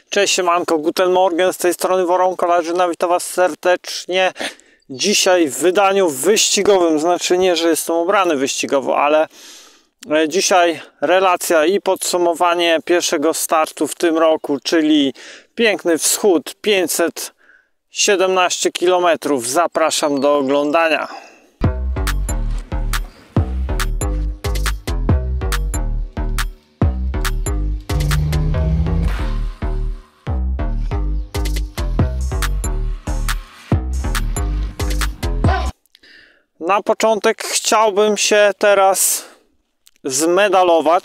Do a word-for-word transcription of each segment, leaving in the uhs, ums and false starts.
Cześć, siemanko, guten Morgen, z tej strony Woron Kolarzyna, witam Was serdecznie. Dzisiaj w wydaniu wyścigowym, znaczy nie, że jestem ubrany wyścigowo, ale dzisiaj relacja i podsumowanie pierwszego startu w tym roku, czyli piękny wschód, pięćset siedemnaście kilometrów. Zapraszam do oglądania. Na początek chciałbym się teraz zmedalować,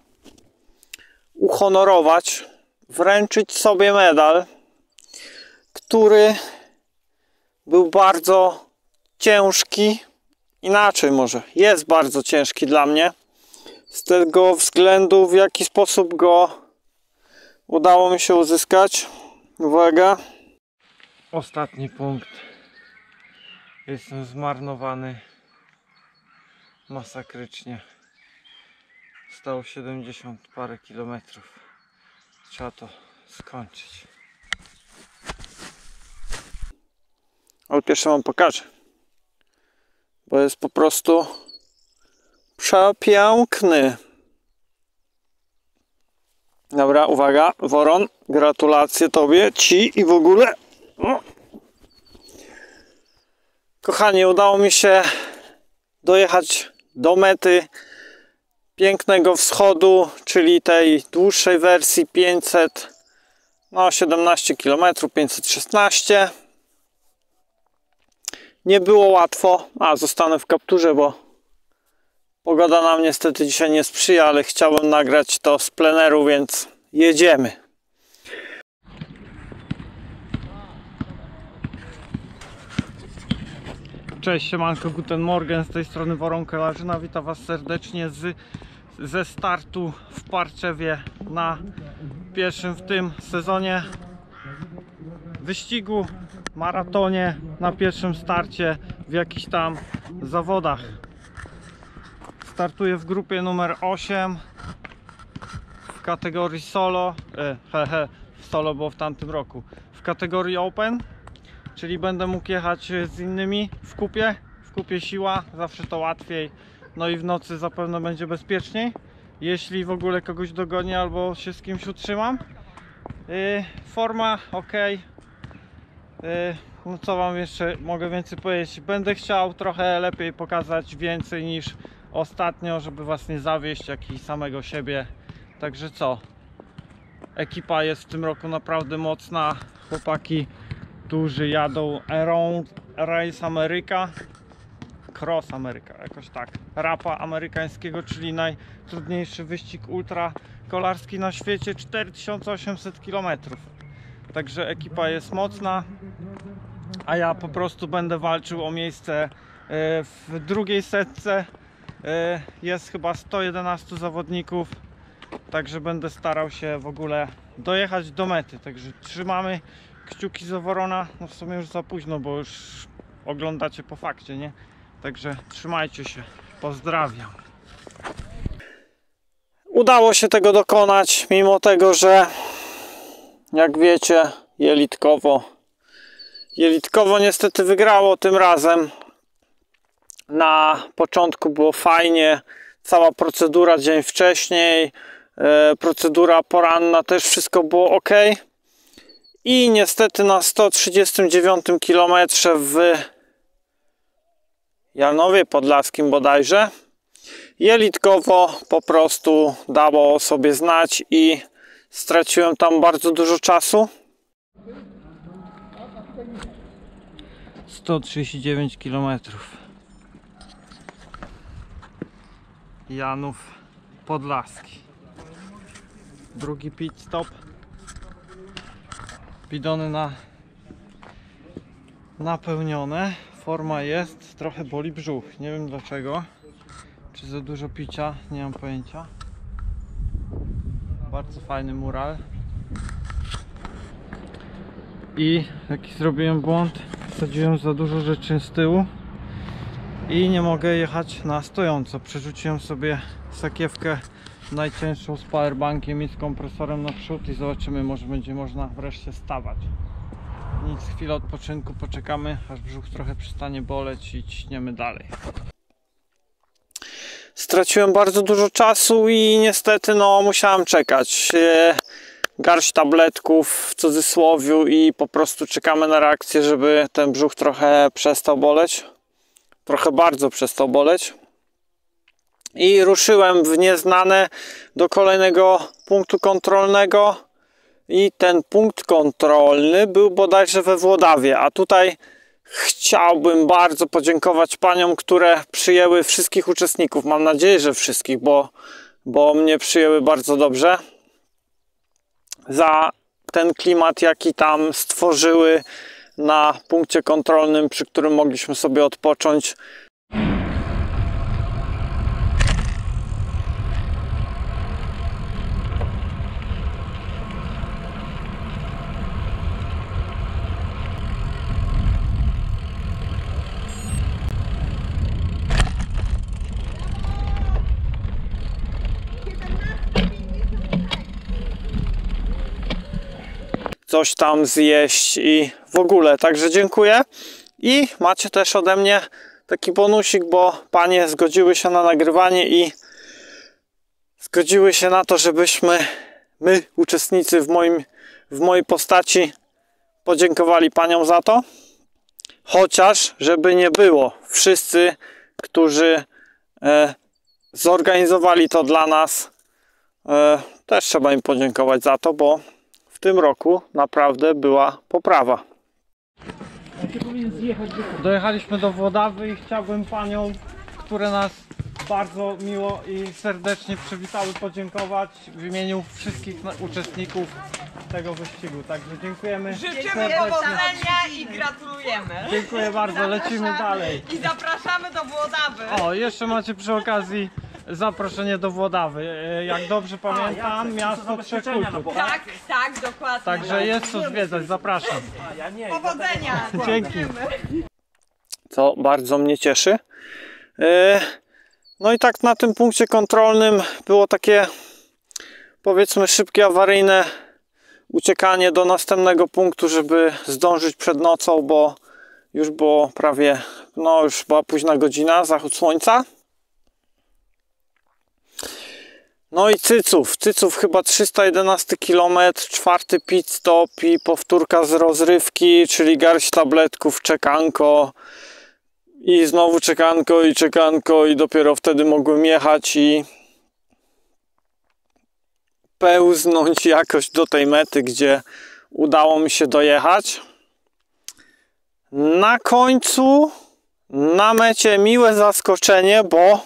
uhonorować, wręczyć sobie medal, który był bardzo ciężki, inaczej może, jest bardzo ciężki dla mnie, z tego względu, w jaki sposób go udało mi się uzyskać. Uwaga. Ostatni punkt. Jestem zmarnowany masakrycznie. Stało siedemdziesiąt parę kilometrów. Trzeba to skończyć. Ale pierwsze wam pokażę, bo jest po prostu przepiękny. Dobra, uwaga, Woron, gratulacje tobie, ci i w ogóle. O. Kochani, udało mi się dojechać do mety pięknego wschodu, czyli tej dłuższej wersji, pięćset siedemnaście kilometrów, pięćset szesnaście. Nie było łatwo, a zostanę w kapturze, bo pogoda nam niestety dzisiaj nie sprzyja, ale chciałem nagrać to z pleneru, więc jedziemy. Cześć, siemanko, guten Morgen, z tej strony Woron Kolarzyna, witam Was serdecznie z, ze startu w Parczewie na pierwszym w tym sezonie wyścigu, maratonie, na pierwszym starcie w jakichś tam zawodach. Startuję w grupie numer osiem w kategorii solo, e, he, he, solo było w tamtym roku, w kategorii open. Czyli będę mógł jechać z innymi w kupie, w kupie siła, zawsze to łatwiej, no i w nocy zapewne będzie bezpieczniej, jeśli w ogóle kogoś dogonię albo się z kimś utrzymam. Yy, forma ok, yy, no co wam jeszcze mogę więcej powiedzieć, będę chciał trochę lepiej pokazać więcej niż ostatnio, żeby was nie zawieść, jak i samego siebie, także co, ekipa jest w tym roku naprawdę mocna, chłopaki którzy jadą Around Race America, Cross America, jakoś tak, rapa amerykańskiego, czyli najtrudniejszy wyścig ultra kolarski na świecie, cztery tysiące osiemset kilometrów. Także ekipa jest mocna, a ja po prostu będę walczył o miejsce w drugiej setce. Jest chyba sto jedenastu zawodników, także będę starał się w ogóle dojechać do mety, także trzymamy kciuki za Worona, no w sumie już za późno, bo już oglądacie po fakcie, nie? Także trzymajcie się, pozdrawiam. Udało się tego dokonać, mimo tego, że jak wiecie, Jelitkowo Jelitkowo niestety wygrało tym razem. Na początku było fajnie, cała procedura dzień wcześniej, e, procedura poranna, też wszystko było ok. I niestety na sto trzydziestym dziewiątym kilometrze w Janowie Podlaskim bodajże Jelitkowo po prostu dało o sobie znać i straciłem tam bardzo dużo czasu. sto trzydzieści dziewięć kilometrów. Janów Podlaski. Drugi pit stop. Bidony na napełnione, forma jest, trochę boli brzuch, nie wiem dlaczego, czy za dużo picia, nie mam pojęcia. Bardzo fajny mural. I jaki zrobiłem błąd, wsadziłem za dużo rzeczy z tyłu i nie mogę jechać na stojąco. Przerzuciłem sobie sakiewkę najcięższą z powerbankiem i z kompresorem naprzód i zobaczymy, może będzie można wreszcie stawać. Nic, chwilę odpoczynku, poczekamy aż brzuch trochę przestanie boleć i ciśniemy dalej. Straciłem bardzo dużo czasu i niestety no musiałem czekać. Garść tabletków w cudzysłowiu i po prostu czekamy na reakcję, żeby ten brzuch trochę przestał boleć. Trochę bardzo przestał boleć. I ruszyłem w nieznane do kolejnego punktu kontrolnego. I ten punkt kontrolny był bodajże we Włodawie, a tutaj chciałbym bardzo podziękować paniom, które przyjęły wszystkich uczestników. Mam nadzieję, że wszystkich, bo, bo mnie przyjęły bardzo dobrze. Za ten klimat, jaki tam stworzyły na punkcie kontrolnym, przy którym mogliśmy sobie odpocząć. Coś tam zjeść i w ogóle, także dziękuję i macie też ode mnie taki bonusik, bo panie zgodziły się na nagrywanie i zgodziły się na to, żebyśmy my, uczestnicy w moim, w mojej postaci, podziękowali paniom za to, chociaż żeby nie było, wszyscy, którzy e, zorganizowali to dla nas, e, też trzeba im podziękować za to, bo w tym roku naprawdę była poprawa. Dojechaliśmy do Włodawy i chciałbym paniom, które nas bardzo miło i serdecznie przywitały, podziękować w imieniu wszystkich uczestników tego wyścigu. Także dziękujemy. Życzymy powodzenia i gratulujemy. Dziękuję bardzo, lecimy dalej. I zapraszamy do Włodawy. O, jeszcze macie przy okazji zaproszenie do Włodawy. Jak dobrze pamiętam, miasto trzech kultur. Tak, tak, dokładnie. Także jest co zwiedzać, zapraszam. Powodzenia. Dzięki. Co bardzo mnie cieszy. No i tak na tym punkcie kontrolnym było takie, powiedzmy, szybkie, awaryjne uciekanie do następnego punktu, żeby zdążyć przed nocą, bo już było prawie, no już była późna godzina, zachód słońca. No i Cyców, Cyców chyba trzysta jedenasty kilometr, czwarty pit stop i powtórka z rozrywki, czyli garść tabletków, czekanko i znowu czekanko i czekanko i dopiero wtedy mogłem jechać i pełznąć jakoś do tej mety, gdzie udało mi się dojechać. Na końcu na mecie miłe zaskoczenie, bo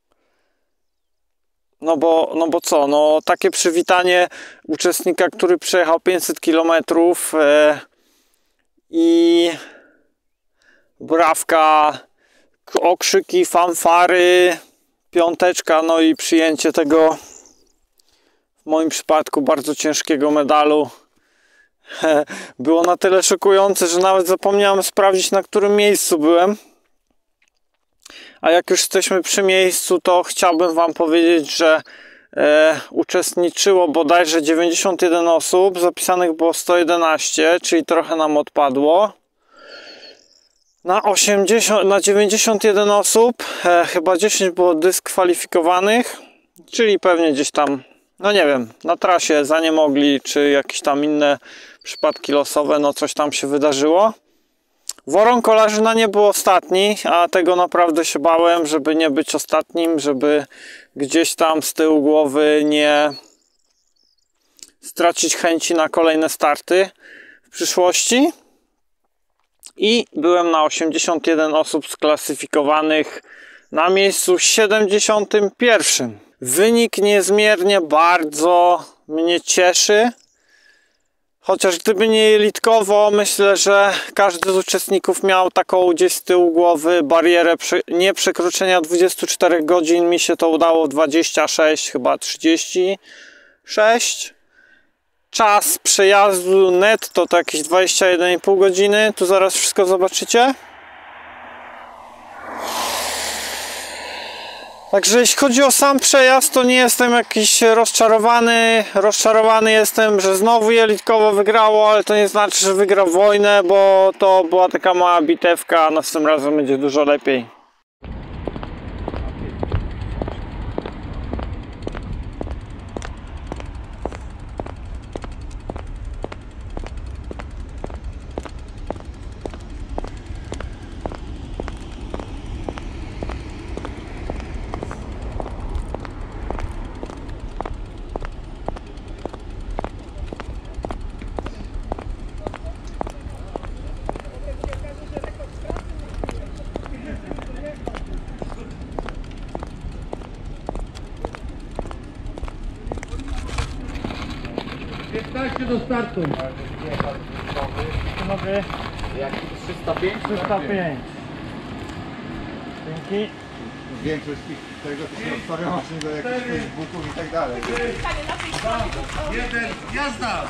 No bo, no bo co, no takie przywitanie uczestnika, który przejechał pięćset kilometrów e, i brawka, okrzyki, fanfary, piąteczka, no i przyjęcie tego w moim przypadku bardzo ciężkiego medalu e, było na tyle szokujące, że nawet zapomniałem sprawdzić, na którym miejscu byłem. A jak już jesteśmy przy miejscu, to chciałbym wam powiedzieć, że e, uczestniczyło bodajże dziewięćdziesiąt jeden osób, zapisanych było sto jedenaście, czyli trochę nam odpadło. Na, osiemdziesiąt, na dziewięćdziesiąt jeden osób e, chyba dziesięć było dyskwalifikowanych, czyli pewnie gdzieś tam, no nie wiem, na trasie zaniemogli, czy jakieś tam inne przypadki losowe, no coś tam się wydarzyło. Woron Kolarzyna nie był ostatni, a tego naprawdę się bałem, żeby nie być ostatnim, żeby gdzieś tam z tyłu głowy nie stracić chęci na kolejne starty w przyszłości. I byłem na osiemdziesiąt jeden osób sklasyfikowanych na miejscu siedemdziesiątym pierwszym. Wynik niezmiernie bardzo mnie cieszy. Chociaż gdyby nie jelitkowo, myślę, że każdy z uczestników miał taką gdzieś z tyłu głowy barierę nie przekroczenia dwudziestu czterech godzin. Mi się to udało w dwadzieścia sześć, chyba trzydzieści sześć. Czas przejazdu netto to jakieś dwadzieścia jeden i pół godziny. Tu zaraz wszystko zobaczycie. Także jeśli chodzi o sam przejazd, to nie jestem jakiś rozczarowany. Rozczarowany jestem, że znowu Jelitkowo wygrało, ale to nie znaczy, że wygrał wojnę, bo to była taka mała bitewka, a następnym razem będzie dużo lepiej. piętnaście do startu. Panowie, Jak trzysta pięć? trzysta pięć. Dzięki. Większość tego to się odstawia właśnie do jakichś Facebooków i tak dalej. Jeden, jazda!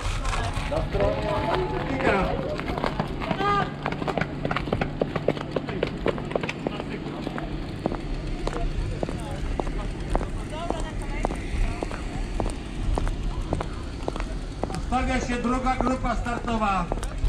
Stawia się druga grupa startowa.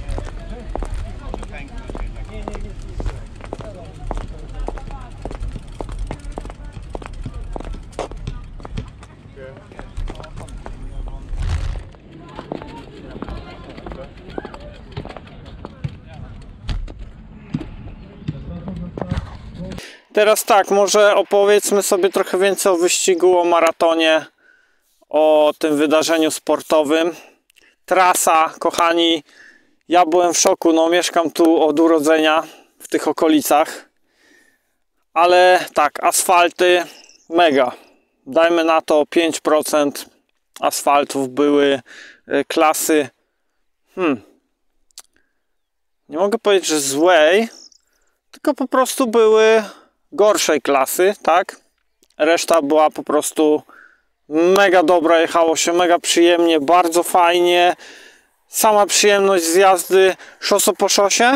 Teraz tak, może opowiedzmy sobie trochę więcej o wyścigu, o maratonie, o tym wydarzeniu sportowym. Trasa, kochani, ja byłem w szoku, no mieszkam tu od urodzenia, w tych okolicach. Ale tak, asfalty mega. Dajmy na to pięć procent asfaltów były klasy, hmm, nie mogę powiedzieć, że złej, tylko po prostu były gorszej klasy, tak? Reszta była po prostu mega dobra, jechało się mega przyjemnie, bardzo fajnie. Sama przyjemność z jazdy szoso po szosie.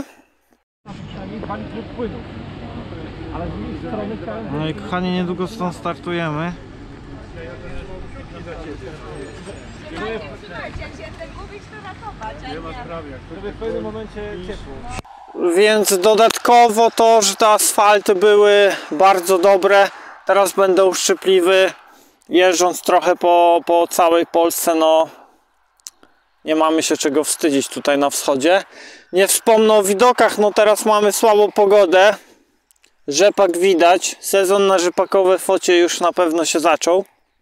No i kochani, niedługo stąd startujemy. Więc dodatkowo to, że te asfalty były bardzo dobre. Teraz będę uszczypliwy, jeżdżąc trochę po, po całej Polsce, no nie mamy się czego wstydzić tutaj na wschodzie. Nie wspomnę o widokach, no teraz mamy słabą pogodę. Rzepak widać, sezon na rzepakowe focie już na pewno się zaczął.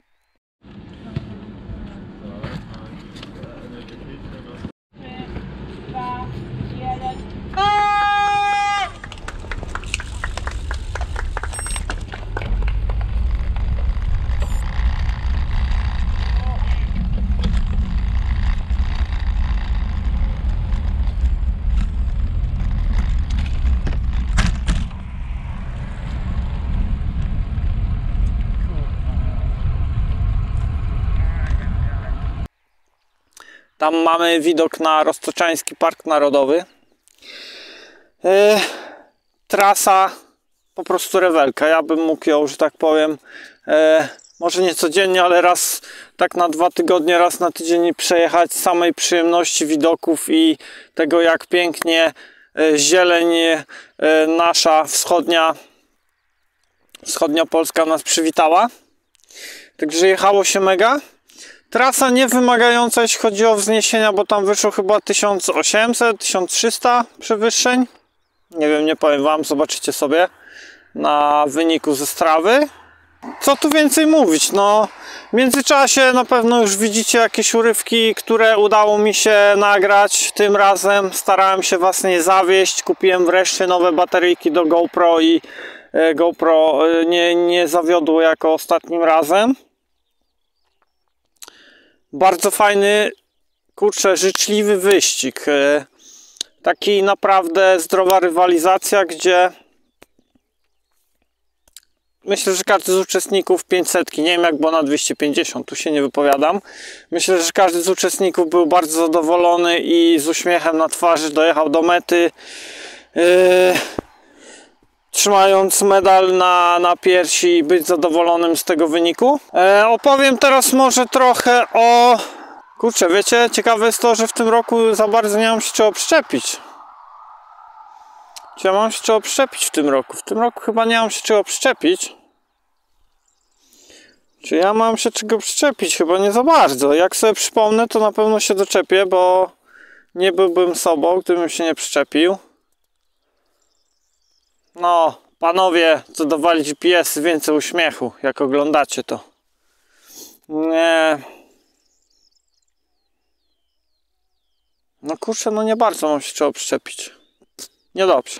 Tam mamy widok na Roztoczański Park Narodowy. Yy, trasa po prostu rewelka. Ja bym mógł ją, że tak powiem, yy, może nie codziennie, ale raz tak na dwa tygodnie, raz na tydzień przejechać z samej przyjemności widoków i tego, jak pięknie yy, zieleń yy, nasza wschodnia, wschodnia Polska nas przywitała. Także jechało się mega. Trasa nie wymagająca, jeśli chodzi o wzniesienia, bo tam wyszło chyba tysiąc osiemset, tysiąc trzysta przewyższeń. Nie wiem, nie powiem wam, zobaczycie sobie na wyniku ze strawy. Co tu więcej mówić, no w międzyczasie na pewno już widzicie jakieś urywki, które udało mi się nagrać tym razem. Starałem się was nie zawieść, kupiłem wreszcie nowe bateryjki do GoPro i GoPro nie, nie zawiodło jako ostatnim razem. Bardzo fajny, kurczę, życzliwy wyścig. Taki naprawdę zdrowa rywalizacja, gdzie myślę, że każdy z uczestników pięćsetki, nie wiem jak było na dwieście pięćdziesiąt, tu się nie wypowiadam. Myślę, że każdy z uczestników był bardzo zadowolony i z uśmiechem na twarzy dojechał do mety. trzymając medal na, na piersi i być zadowolonym z tego wyniku. E, opowiem teraz może trochę o... Kurczę, wiecie, ciekawe jest to, że w tym roku za bardzo nie mam się czego przyczepić. Czy ja mam się czego przyczepić w tym roku? W tym roku chyba nie mam się czego przyczepić. Czy ja mam się czego przyczepić? Chyba nie za bardzo. Jak sobie przypomnę, to na pewno się doczepię, bo nie byłbym sobą, gdybym się nie przyczepił. No, panowie, co dawali G P S, więcej uśmiechu, jak oglądacie to. Nie. No kurczę, no nie bardzo mam się czego przyczepić. Niedobrze.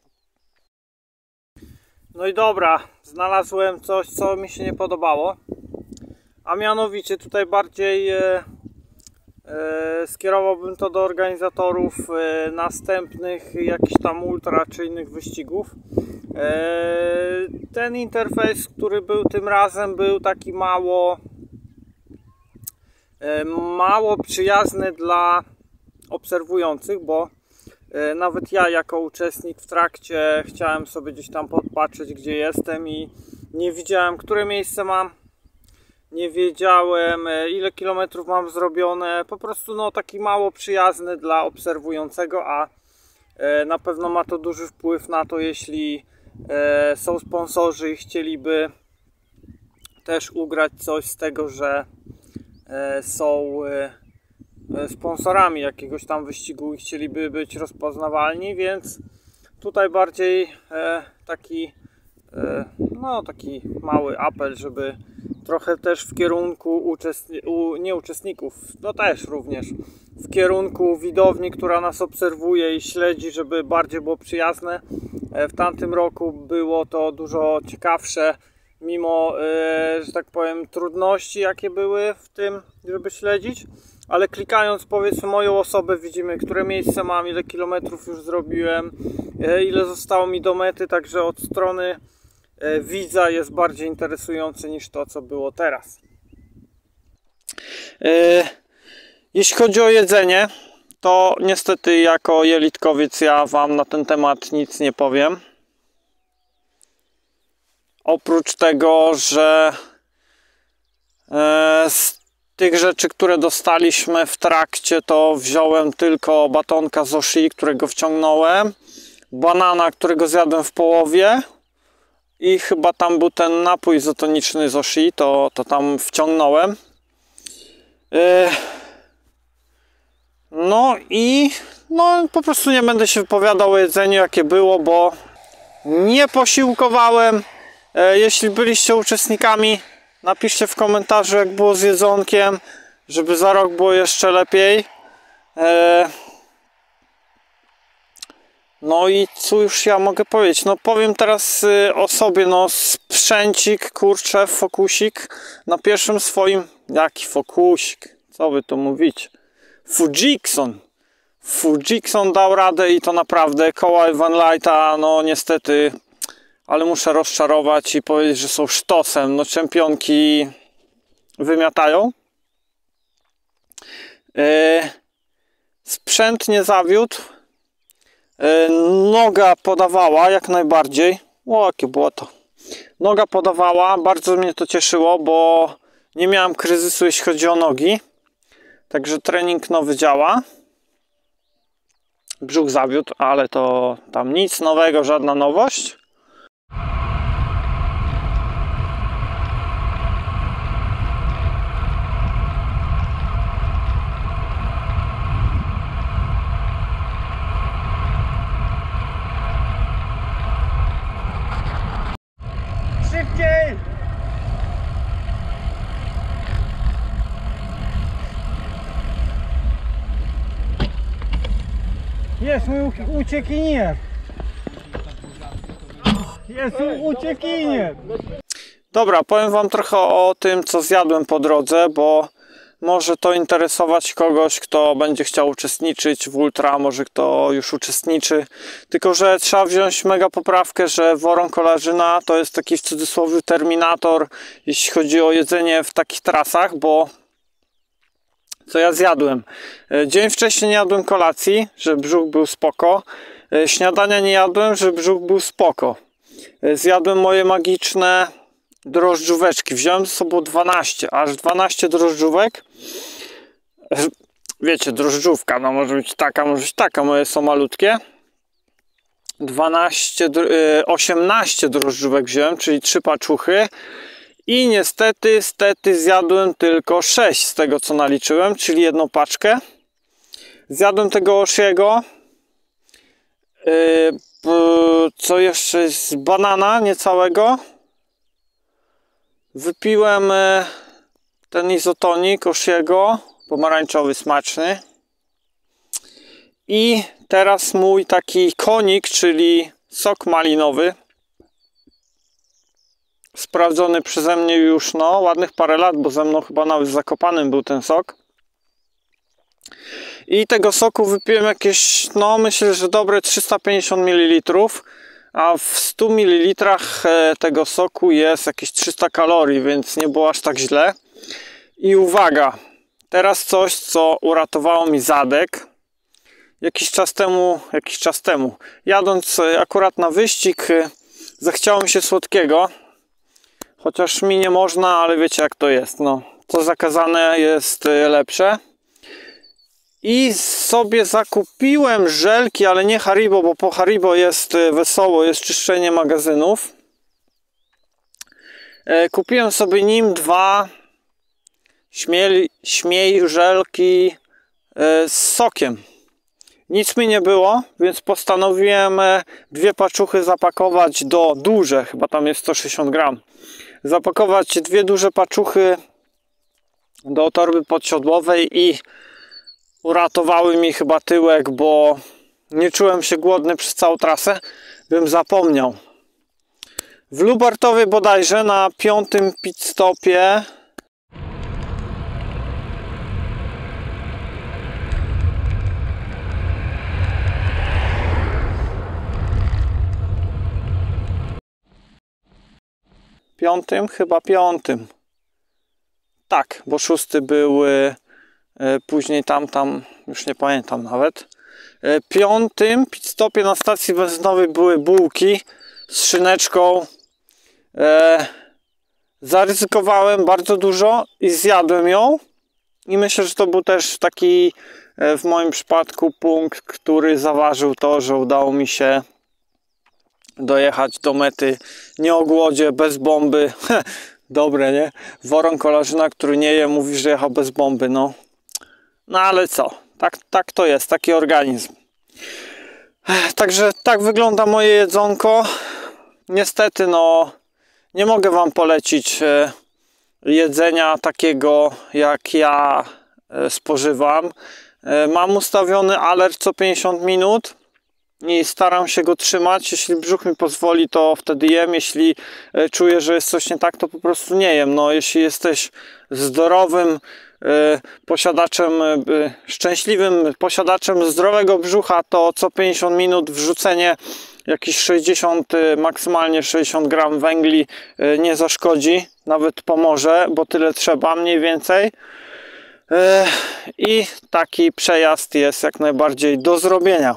No i dobra, znalazłem coś, co mi się nie podobało. A mianowicie tutaj bardziej e, e, skierowałbym to do organizatorów e, następnych jakichś tam ultra czy innych wyścigów. E, ten interfejs, który był tym razem, był taki mało e, mało przyjazny dla obserwujących, bo e, nawet ja jako uczestnik w trakcie chciałem sobie gdzieś tam podpatrzeć, gdzie jestem i nie widziałem, które miejsce mam. Nie wiedziałem, ile kilometrów mam zrobione. Po prostu no taki mało przyjazny dla obserwującego, a na pewno ma to duży wpływ na to, jeśli są sponsorzy i chcieliby też ugrać coś z tego, że są sponsorami jakiegoś tam wyścigu i chcieliby być rozpoznawalni, więc tutaj bardziej taki no taki mały apel, żeby trochę też w kierunku uczestni u, nie uczestników, no też również w kierunku widowni, która nas obserwuje i śledzi, żeby bardziej było przyjazne. W tamtym roku było to dużo ciekawsze, mimo, że tak powiem, trudności, jakie były w tym, żeby śledzić, ale klikając powiedzmy moją osobę, widzimy, które miejsce mam, ile kilometrów już zrobiłem, ile zostało mi do mety, także od strony widza jest bardziej interesujące niż to, co było teraz. Jeśli chodzi o jedzenie, to niestety jako jelitkowiec ja wam na ten temat nic nie powiem. Oprócz tego, że z tych rzeczy, które dostaliśmy w trakcie, to wziąłem tylko batonka z Oshi, którego wciągnąłem, banana, którego zjadłem w połowie, i chyba tam był ten napój izotoniczny z Oshi, to, to tam wciągnąłem. Yy. No i no, po prostu nie będę się wypowiadał o jedzeniu, jakie było, bo nie posiłkowałem. Yy, jeśli byliście uczestnikami, napiszcie w komentarzu, jak było z jedzonkiem, żeby za rok było jeszcze lepiej. Yy. No i co już ja mogę powiedzieć? No powiem teraz y, o sobie, no sprzęcik, kurczę, fokusik na pierwszym swoim... Jaki fokusik? Co wy tu mówicie? Fujikson. Fujikson dał radę i to naprawdę. Koła Evenlighta, no niestety, ale muszę rozczarować i powiedzieć, że są sztosem. No czempionki wymiatają. Y, sprzęt nie zawiódł. Noga podawała jak najbardziej. O, jakie było to. Noga podawała, bardzo mnie to cieszyło, bo nie miałem kryzysu, jeśli chodzi o nogi. Także trening nowy działa. Brzuch zawiódł, ale to tam nic nowego, żadna nowość. Szybciej! Jest mój uciekinier! Jest uciekinier! Dobra, powiem wam trochę o tym, co zjadłem po drodze, bo może to interesować kogoś, kto będzie chciał uczestniczyć w ultra, może kto już uczestniczy. Tylko że trzeba wziąć mega poprawkę, że woron kolarzyna to jest taki w cudzysłowie terminator, jeśli chodzi o jedzenie w takich trasach, bo co ja zjadłem? Dzień wcześniej nie jadłem kolacji, żeby brzuch był spoko. Śniadania nie jadłem, żeby brzuch był spoko. zjadłem moje magiczne drożdżóweczki. Wziąłem ze sobą dwanaście, aż dwanaście drożdżówek. Wiecie, drożdżówka, no może być taka, może być taka, moje są malutkie. dwanaście, osiemnaście drożdżówek wziąłem, czyli trzy paczuchy. I niestety, stety zjadłem tylko sześć z tego, co naliczyłem, czyli jedną paczkę. Zjadłem tego Oshiego. Yy, co jeszcze? Z banana niecałego. Wypiłem ten izotonik Oshiego, pomarańczowy, smaczny. I teraz mój taki konik, czyli sok malinowy. Sprawdzony przeze mnie już no ładnych parę lat, bo ze mną chyba nawet w Zakopanem był ten sok. I tego soku wypiłem jakieś, no myślę, że dobre trzysta pięćdziesiąt mililitrów, a w stu mililitrach tego soku jest jakieś trzysta kalorii, więc nie było aż tak źle. I uwaga, teraz coś, co uratowało mi zadek. Jakiś czas temu, jakiś czas temu, jadąc akurat na wyścig, zachciało mi się słodkiego. Chociaż mi nie można, ale wiecie jak to jest, no. Co zakazane jest lepsze. I sobie zakupiłem żelki, ale nie Haribo, bo po Haribo jest wesoło, jest czyszczenie magazynów. Kupiłem sobie nim dwa śmiej, śmiej żelki z sokiem. Nic mi nie było, więc postanowiłem dwie paczuchy zapakować do duże, chyba tam jest sto sześćdziesiąt gram. Zapakować dwie duże paczuchy do torby podsiodłowej i uratowały mi chyba tyłek, bo nie czułem się głodny przez całą trasę, bym zapomniał. W Lubartowie bodajże na piątym pit stopie piątym, chyba piątym. Tak, bo szósty był y, y, później tam, tam, już nie pamiętam nawet. Y, piątym pit stopie na stacji benzynowej były bułki z szyneczką. Y, zaryzykowałem bardzo dużo i zjadłem ją. I myślę, że to był też taki y, w moim przypadku punkt, który zaważył to, że udało mi się dojechać do mety nie o głodzie, bez bomby. Dobre, nie? Woron Kolarzyna, który nie je, mówi, że jechał bez bomby. No, no ale co? Tak, tak to jest, taki organizm. Także tak wygląda moje jedzonko. Niestety, no, nie mogę wam polecić e, jedzenia takiego, jak ja e, spożywam. E, mam ustawiony alert co pięćdziesiąt minut. I staram się go trzymać. Jeśli brzuch mi pozwoli, to wtedy jem. Jeśli czuję, że jest coś nie tak, to po prostu nie jem. No, jeśli jesteś zdrowym e, posiadaczem, e, szczęśliwym posiadaczem zdrowego brzucha, to co pięćdziesiąt minut wrzucenie jakieś sześćdziesiąt, maksymalnie sześćdziesiąt gram węgli e, nie zaszkodzi. Nawet pomoże, bo tyle trzeba mniej więcej. E, I taki przejazd jest jak najbardziej do zrobienia.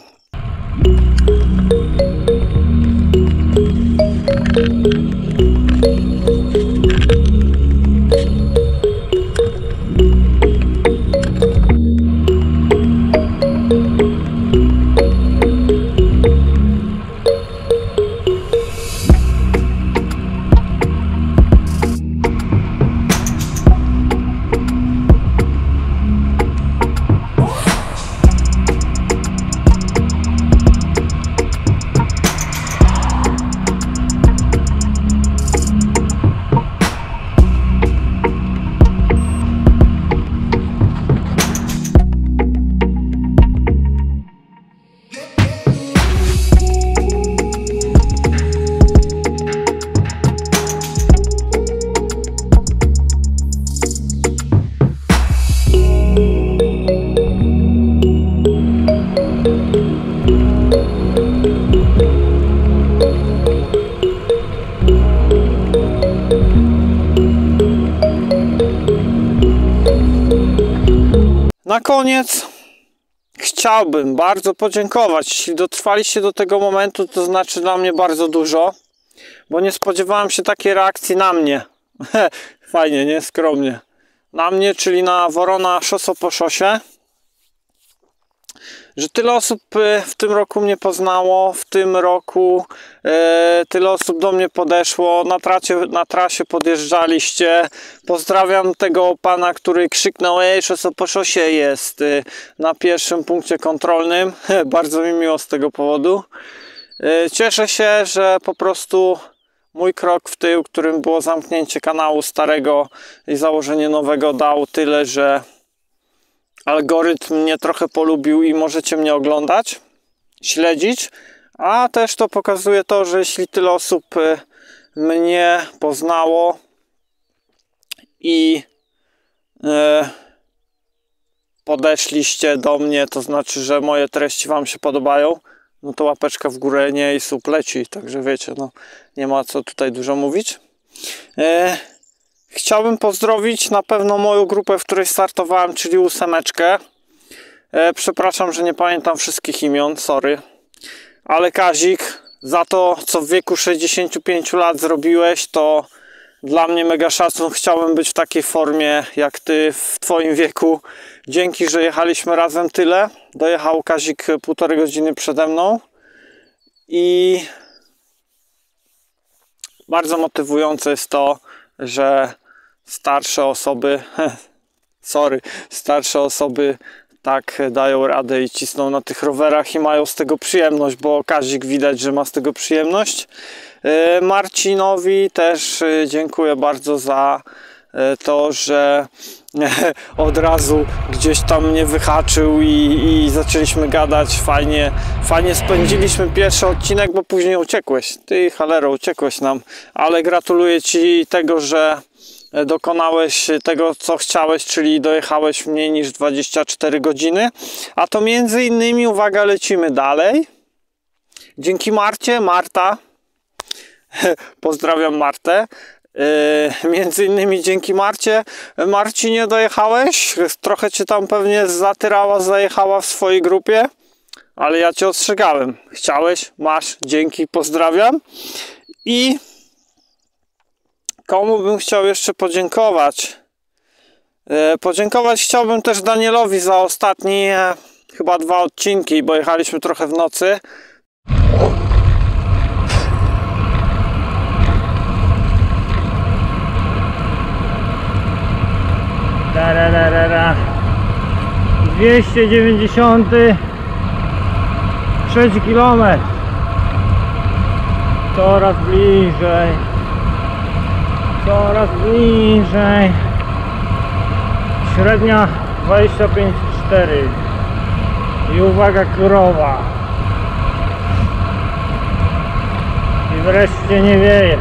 Na koniec chciałbym bardzo podziękować. Jeśli dotrwaliście do tego momentu, to znaczy dla mnie bardzo dużo. bo nie spodziewałem się takiej reakcji na mnie. Fajnie, nie? Skromnie. Na mnie, czyli na Worona Szoso po szosie. Że tyle osób w tym roku mnie poznało, w tym roku e, tyle osób do mnie podeszło, na, tracie, na trasie podjeżdżaliście. Pozdrawiam tego pana, który krzyknął: ej, Szoso po szosie jest e, na pierwszym punkcie kontrolnym. Bardzo mi miło z tego powodu. E, cieszę się, że po prostu mój krok w tył, którym było zamknięcie kanału starego i założenie nowego, dał tyle, że algorytm mnie trochę polubił i możecie mnie oglądać, śledzić, a też to pokazuje to, że jeśli tyle osób mnie poznało i e, podeszliście do mnie, to znaczy, że moje treści wam się podobają, no to łapeczka w górę, nie, i słup leci, także wiecie, no nie ma co tutaj dużo mówić. E, Chciałbym pozdrowić na pewno moją grupę, w której startowałem, czyli ósemeczkę. E, przepraszam, że nie pamiętam wszystkich imion, sorry. Ale Kazik, za to, co w wieku sześćdziesięciu pięciu lat zrobiłeś, to dla mnie mega szacun. Chciałbym być w takiej formie jak ty w twoim wieku. Dzięki, że jechaliśmy razem tyle. Dojechał Kazik półtorej godziny przede mną. I bardzo motywujące jest to, że starsze osoby, sorry, starsze osoby tak dają radę i cisną na tych rowerach i mają z tego przyjemność, bo Kazik widać, że ma z tego przyjemność. Marcinowi też dziękuję bardzo za to, że od razu gdzieś tam mnie wyhaczył i, i zaczęliśmy gadać. Fajnie, fajnie spędziliśmy pierwszy odcinek, bo później uciekłeś. Ty, cholero, uciekłeś nam, ale gratuluję ci tego, że dokonałeś tego, co chciałeś, czyli dojechałeś mniej niż dwadzieścia cztery godziny. A to między innymi, uwaga, lecimy dalej. Dzięki Marcie, Marta, pozdrawiam Martę. Yy, między innymi dzięki Marcie. Marcinie, dojechałeś, trochę cię tam pewnie zatyrała, zajechała w swojej grupie, ale ja cię ostrzegałem. Chciałeś, masz, dzięki, pozdrawiam. I komu bym chciał jeszcze podziękować? Yy, podziękować chciałbym też Danielowi za ostatnie chyba dwa odcinki, bo jechaliśmy trochę w nocy. dwieście dziewięćdziesiąty trzeci kilometr. Coraz bliżej. Coraz bliżej. Średnia dwadzieścia pięć przecinek cztery. I uwaga, krowa. I wreszcie nie wieje.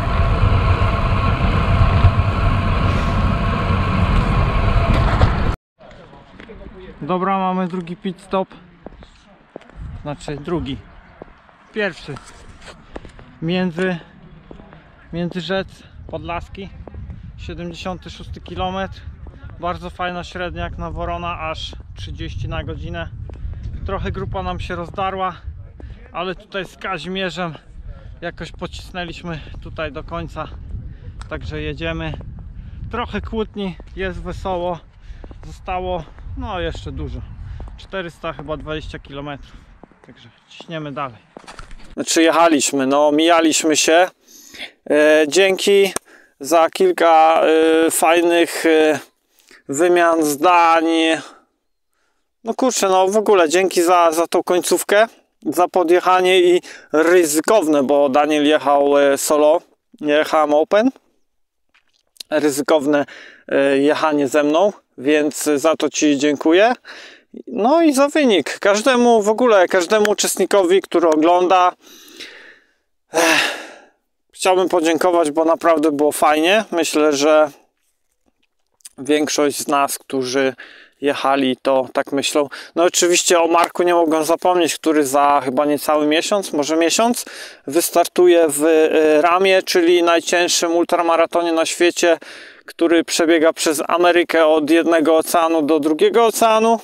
Dobra, mamy drugi pit stop. Znaczy drugi. Pierwszy. Między Międzyrzec Podlaski. siedemdziesiąty szósty kilometr. Bardzo fajna średnia jak na Worona, aż trzydzieści na godzinę. Trochę grupa nam się rozdarła, ale tutaj z Kazimierzem jakoś pocisnęliśmy tutaj do końca. Także jedziemy. Trochę kłótni, jest wesoło. Zostało no jeszcze dużo, czterysta chyba dwadzieścia kilometrów, także ciśniemy dalej. Znaczy jechaliśmy, no mijaliśmy się. E, dzięki za kilka e, fajnych e, wymian zdań. No kurczę, no w ogóle dzięki za, za tą końcówkę, za podjechanie i ryzykowne, bo Daniel jechał e, solo, nie jechałem open. Ryzykowne e, jechanie ze mną, więc za to ci dziękuję. No i za wynik. Każdemu w ogóle, każdemu uczestnikowi, który ogląda, ech, chciałbym podziękować, bo naprawdę było fajnie. Myślę, że większość z nas, którzy jechali, to tak myślą. No oczywiście o Marku nie mogłem zapomnieć, który za chyba niecały miesiąc, może miesiąc, wystartuje w Ramie, czyli najcięższym ultramaratonie na świecie, który przebiega przez Amerykę od jednego oceanu do drugiego oceanu.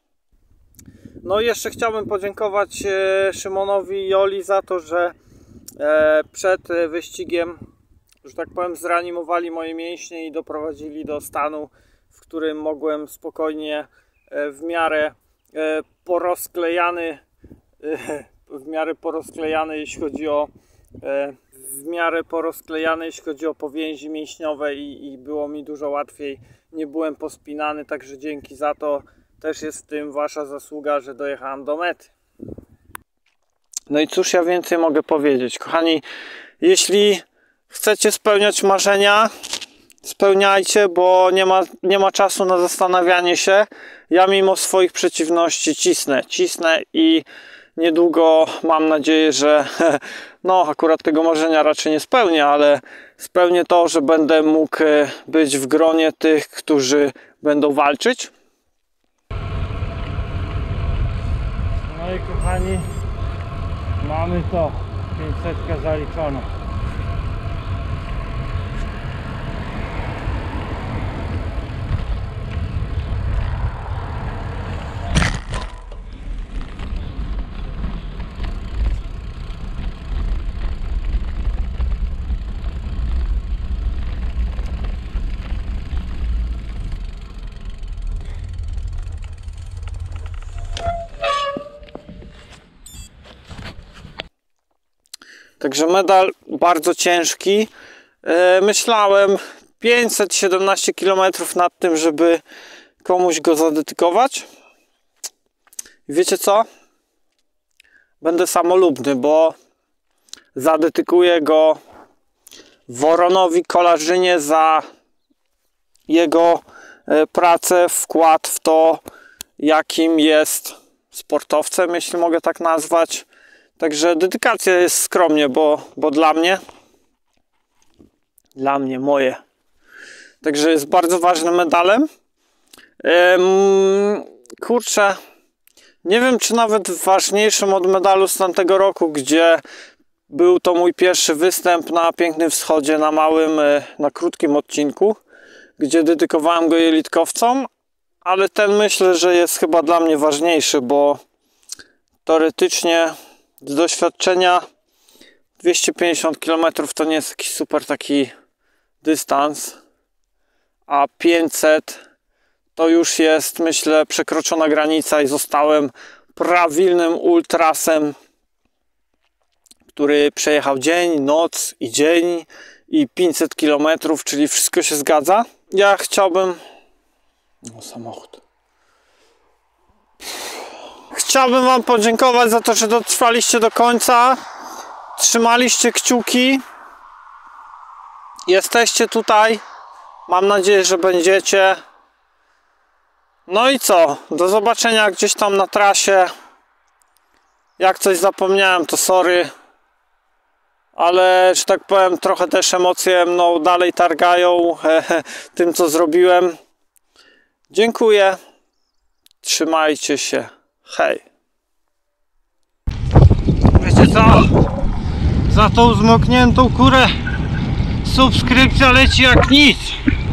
No i jeszcze chciałbym podziękować Szymonowi i Oli za to, że e, przed e, wyścigiem, że tak powiem, zreanimowali moje mięśnie i doprowadzili do stanu, w którym mogłem spokojnie e, w miarę e, porozklejany e, w miarę porozklejany jeśli chodzi o e, w miarę porozklejany jeśli chodzi o powięzi mięśniowe i, i było mi dużo łatwiej, nie byłem pospinany, także dzięki za to, też jest w tym wasza zasługa, że dojechałem do mety. No i cóż ja więcej mogę powiedzieć, kochani, jeśli chcecie spełniać marzenia, spełniajcie, bo nie ma, nie ma czasu na zastanawianie się. Ja mimo swoich przeciwności cisnę, cisnę i niedługo mam nadzieję, że no akurat tego marzenia raczej nie spełnię, ale spełnię to, że będę mógł być w gronie tych, którzy będą walczyć. No i kochani, mamy to, pięćsetkę zaliczoną. Także medal bardzo ciężki. Myślałem pięćset siedemnaście kilometrów nad tym, żeby komuś go zadedykować. Wiecie co? Będę samolubny, bo zadedykuję go Woronowi Kolarzynie za jego pracę, wkład w to, jakim jest sportowcem, jeśli mogę tak nazwać. Także dedykacja jest skromnie, bo, bo dla mnie, dla mnie, moje. Także jest bardzo ważnym medalem. Ym, kurczę, nie wiem, czy nawet ważniejszym od medalu z tamtego roku, gdzie był to mój pierwszy występ na Pięknym Wschodzie, na małym, na krótkim odcinku, gdzie dedykowałem go jelitkowcom, ale ten myślę, że jest chyba dla mnie ważniejszy, bo teoretycznie z doświadczenia dwieście pięćdziesiąt kilometrów to nie jest jakiś super taki dystans, a pięćset to już jest, myślę, przekroczona granica i zostałem prawilnym ultrasem, który przejechał dzień, noc i dzień i pięćset kilometrów, czyli wszystko się zgadza. Ja chciałbym... No, samochód. Chciałbym wam podziękować za to, że dotrwaliście do końca, trzymaliście kciuki, jesteście tutaj, mam nadzieję, że będziecie. No i co? Do zobaczenia gdzieś tam na trasie. Jak coś zapomniałem, to sorry, ale, że tak powiem, trochę też emocje mną dalej targają tym, co zrobiłem. Dziękuję, trzymajcie się. Hej. Wiecie co? Za tą zmokniętą kurę subskrypcja leci jak nic.